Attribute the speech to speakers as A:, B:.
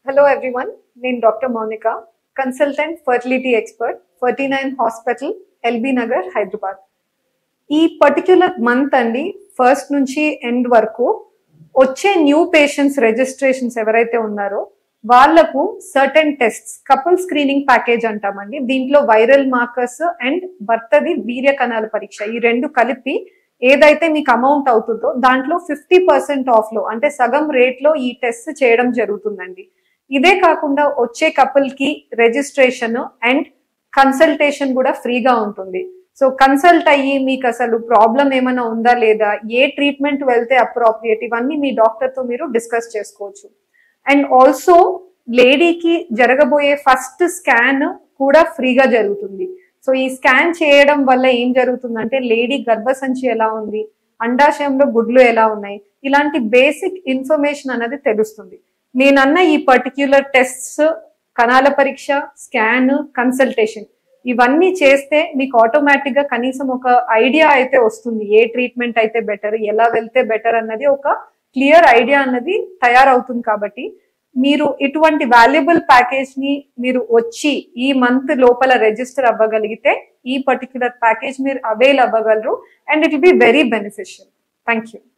A: Hello everyone, నేను doctor Mounika, consultant fertility expert 49 hospital LB Nagar Hyderabad. ఈ particular month అండి ఫస్ట్ నుంచి ఎండ్ వరకు వచ్చే న్యూ పేషెంట్స్ రిజిస్ట్రేషన్స్ ఎవరైతే ఉన్నారో వాళ్లకు certain tests couple screening package అంటామండి. దీంట్లో వైరల్ మార్కర్స్ అండ్ భర్తది వీర్య కణాల పరీక్ష ఈ రెండు కలిపి ఏదైతే మీకు అమౌంట్ అవుతుందో దాంట్లో 50% ఆఫ్ లో అంటే సగం రేట్ లో ఈ టెస్ట్ చేయడం జరుగుతుందండి. ఇదే కాకుండా వచ్చే కపుల్ కి రిజిస్ట్రేషన్ అండ్ కన్సల్టేషన్ కూడా ఫ్రీగా ఉంటుంది. సో కన్సల్ట్ అయ్యి మీకు అసలు ప్రాబ్లం ఏమైనా ఉందా లేదా, ఏ ట్రీట్మెంట్ వెళ్తే అప్రోప్రియేట్, ఇవన్నీ మీ డాక్టర్ తో మీరు డిస్కస్ చేసుకోవచ్చు. అండ్ ఆల్సో లేడీకి జరగబోయే ఫస్ట్ స్కాన్ కూడా ఫ్రీగా జరుగుతుంది. సో ఈ స్కాన్ చేయడం వల్ల ఏం జరుగుతుందంటే లేడీ గర్భసంచి ఎలా ఉంది, అండాశయంలో గుడ్లు ఎలా ఉన్నాయి, ఇలాంటి బేసిక్ ఇన్ఫర్మేషన్ అనేది తెలుస్తుంది. నేనన్న ఈ పర్టిక్యులర్ టెస్ట్స్, కణాల పరీక్ష, స్కాన్, కన్సల్టేషన్ ఇవన్నీ చేస్తే మీకు ఆటోమేటిక్ గా కనీసం ఒక ఐడియా అయితే వస్తుంది. ఏ ట్రీట్మెంట్ అయితే బెటర్, ఎలా వెళ్తే బెటర్ అన్నది ఒక క్లియర్ ఐడియా అన్నది తయారవుతుంది. కాబట్టి మీరు ఇటువంటి వాల్యుబుల్ ప్యాకేజ్ ని మీరు వచ్చి ఈ మంత్ లోపల రిజిస్టర్ అవ్వగలిగితే ఈ పర్టిక్యులర్ ప్యాకేజ్ మీరు అవైల్ అవ్వగలరు and it will be very beneficial. Thank you.